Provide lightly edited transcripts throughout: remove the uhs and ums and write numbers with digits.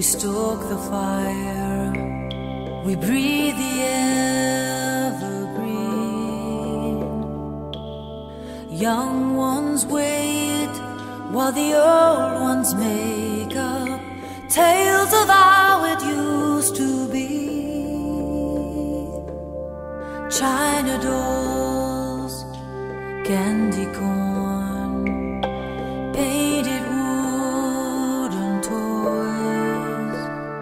stoke the fire, we breathe the evergreen. Young ones wait while the old ones make up tales of how it used to be. China dolls, candy corn, painted wooden toys,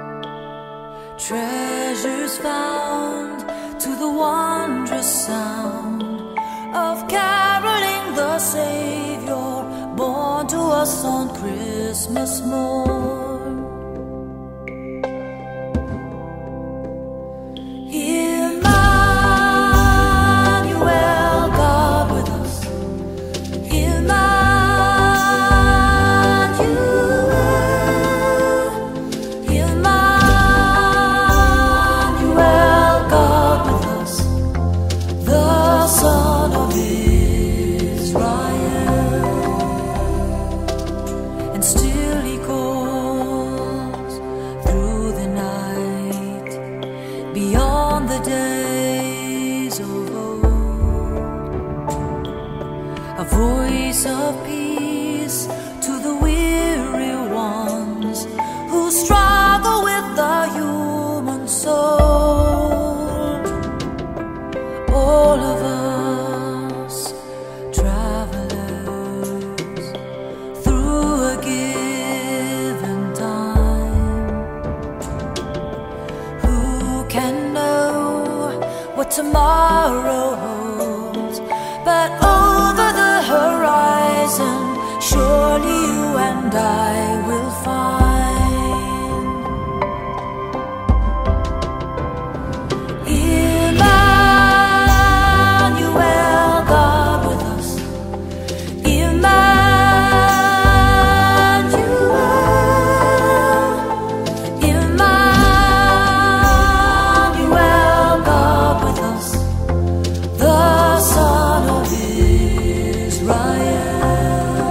treasures found to the wondrous sound of caroling the Savior, born to us on Christmas morn. Emmanuel, God with us. Emmanuel, Emmanuel, God with us, the Son of Israel. And still he calls through the night, beyond the days of old, a voice of peace to the weary ones who struggle with the human soul. All of us travelers through a given time, who can know what tomorrow holds? But over the horizon, surely you and I will find Emmanuel, God with us. Emmanuel, Emmanuel, God with us, the Son of Israel.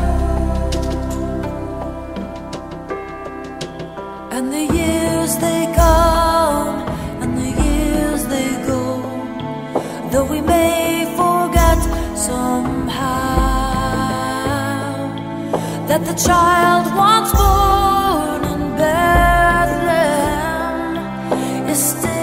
And the years they come and the years they go, though we may forget somehow that the child once born in Bethlehem is still